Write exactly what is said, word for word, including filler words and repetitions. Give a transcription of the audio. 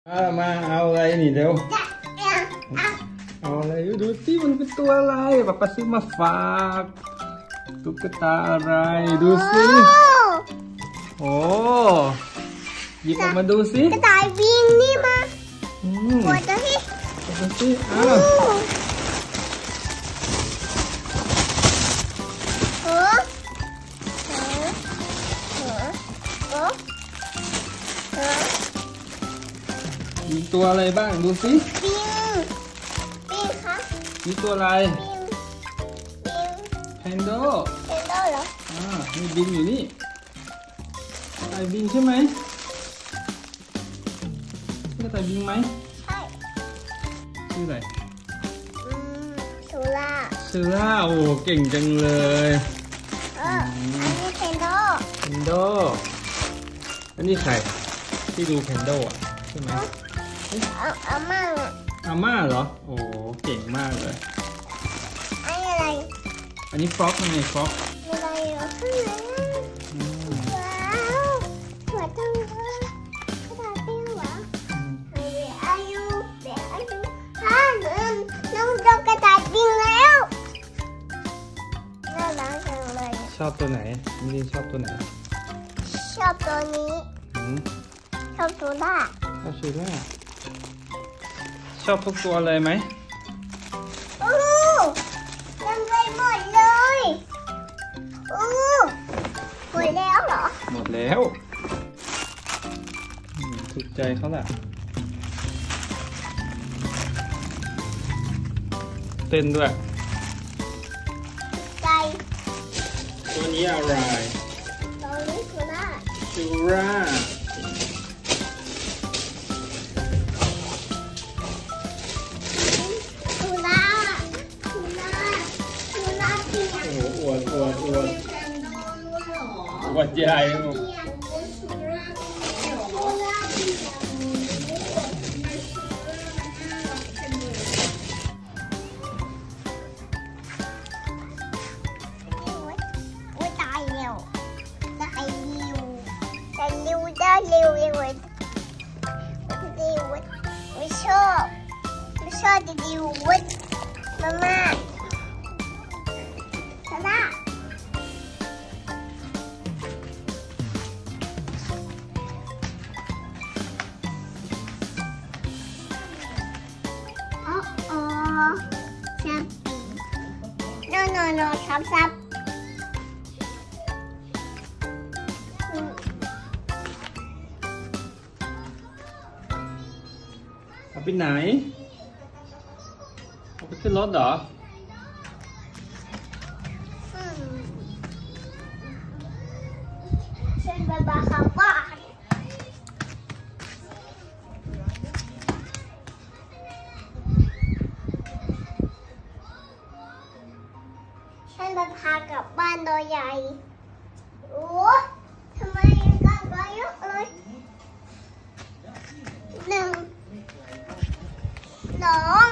มาเอาอะไรนี่เดี๋ยวเอาอะไรดูสิมันเป็นตัวอะไรป๊าป๊าซื้อมาฝากตุ๊กตาอะไรดูสิโอ้หยิบออกมาดูสิกระต่ายวิ่งนี่มาปวดจะที่ดูสิอ้าวเออเออเออเออเออมีตัวอะไรบ้างดูสิปิงปิงคะมีตัวอะไรปิงปิงแพนโดแพนโดเหรออ่ามีบิงอยู่นี่ไอบิงใช่ไหมนี่ไอบิงไหมใช่ชื่ออะไรอืมซูล่าซูล่าโอ้เก่งจังเลยเอออันนี้แพนโดแพนโดอันนี้ใครที่ดูแพนโดอ่ะใช่ไหมอาอาม่าอาม่าเหรอโอ้เก่งมากเลยอันนี้อะไรอันนี้ฟล็อกไงฟล็อกอะไรอยู่ข้างในว้าวหัวตั้งเลยกระดาษปิ้งเหรอเฮ้ยอายุเด็กอายุห้าเดือนน้องโดนกระดาษปิ้งแล้วน่ารักจังเลยชอบตัวไหนมิลินชอบตัวไหนชอบตัวนี้ชอบตัวล่าชอบซูล่าชอบทุกตัวเลยไหมโอ้ยังไปหมดเลยโอ้หมดแล้วเหรอหมดแล้วถูกใจเขาแหละเต้นด้วยใจตัวนี้อะไรตัวนี้ซูล่าซูล่าอวดอวดอวดอวดใหญ่ลูกตายเร็วตายเร็วตายเร็วได้เร็วเร็วเร็วไม่ชอบไม่ชอบจะดิววัดมาม่าซาร่าอ๋ออ๋อซับโนโนโนซับซับเอาไปไหนเอาไปขึ้นรถเหรอฉันไปบ้านเขาบ้านฉันไปพากลับบ้านโดยใหญ่โอ้ทำไมกันไปเยอะเลยหนึ่งสอง